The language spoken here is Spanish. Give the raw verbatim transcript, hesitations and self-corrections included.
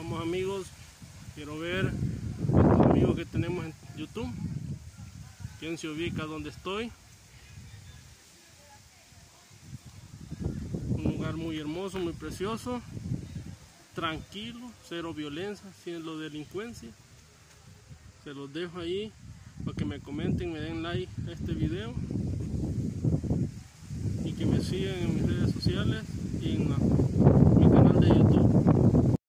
Vamos amigos, quiero ver a los amigos que tenemos en YouTube. ¿Quién se ubica donde estoy? Un lugar muy hermoso, muy precioso, tranquilo, cero violencia, cero delincuencia. Se los dejo ahí para que me comenten, me den like a este video y que me sigan en mis redes sociales y en la, mi canal de YouTube.